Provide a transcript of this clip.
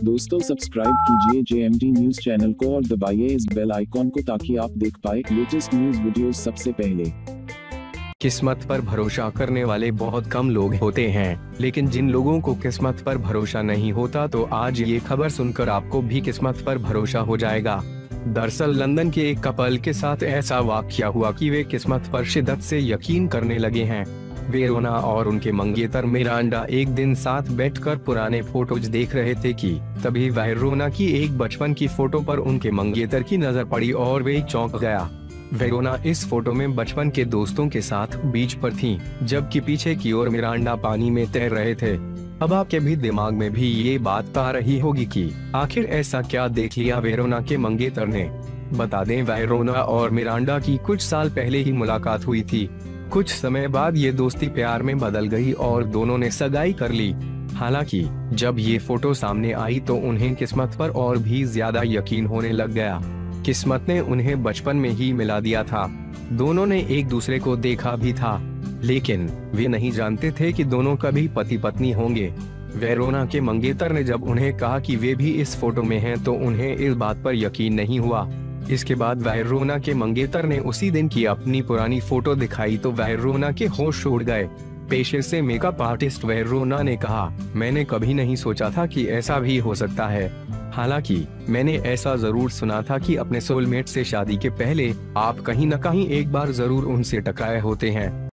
दोस्तों सब्सक्राइब कीजिए JMT news channel को और दबाइए इस बेल आइकॉन को ताकि आप देख पाए लेटेस्ट न्यूज वीडियोस सबसे पहले। किस्मत पर भरोसा करने वाले बहुत कम लोग होते हैं, लेकिन जिन लोगों को किस्मत पर भरोसा नहीं होता तो आज ये खबर सुनकर आपको भी किस्मत पर भरोसा हो जाएगा। दरअसल लंदन के एक कपल के साथ ऐसा वाकया हुआ कि वे किस्मत पर शिद्दत से यकीन करने लगे हैं। वेरोना और उनके मंगेतर मिरांडा एक दिन साथ बैठकर पुराने फोटोज देख रहे थे कि तभी वेरोना की एक बचपन की फोटो पर उनके मंगेतर की नजर पड़ी और वे चौंक गया। वेरोना इस फोटो में बचपन के दोस्तों के साथ बीच पर थीं, जबकि पीछे की ओर मिरांडा पानी में तैर रहे थे। अब आपके भी दिमाग में भी ये बात आ रही होगी कि आखिर ऐसा क्या देख लिया वेरोना के मंगेतर ने। बता दें, वेरोना और मिरांडा की कुछ साल पहले ही मुलाकात हुई थी। कुछ समय बाद ये दोस्ती प्यार में बदल गई और दोनों ने सगाई कर ली। हालांकि जब ये फोटो सामने आई तो उन्हें किस्मत पर और भी ज्यादा यकीन होने लग गया। किस्मत ने उन्हें बचपन में ही मिला दिया था। दोनों ने एक दूसरे को देखा भी था, लेकिन वे नहीं जानते थे कि दोनों कभी पति पत्नी होंगे। वेरोना के मंगेतर ने जब उन्हें कहा कि वे भी इस फोटो में हैं तो उन्हें इस बात पर यकीन नहीं हुआ। इसके बाद वेरोना के मंगेतर ने उसी दिन की अपनी पुरानी फोटो दिखाई तो वेरोना के होश उड़ गए। पेशे से मेकअप आर्टिस्ट वेरोना ने कहा, मैंने कभी नहीं सोचा था कि ऐसा भी हो सकता है। हालांकि मैंने ऐसा जरूर सुना था कि अपने सोलमेट से शादी के पहले आप कहीं न कहीं एक बार जरूर उनसे टकराए होते हैं।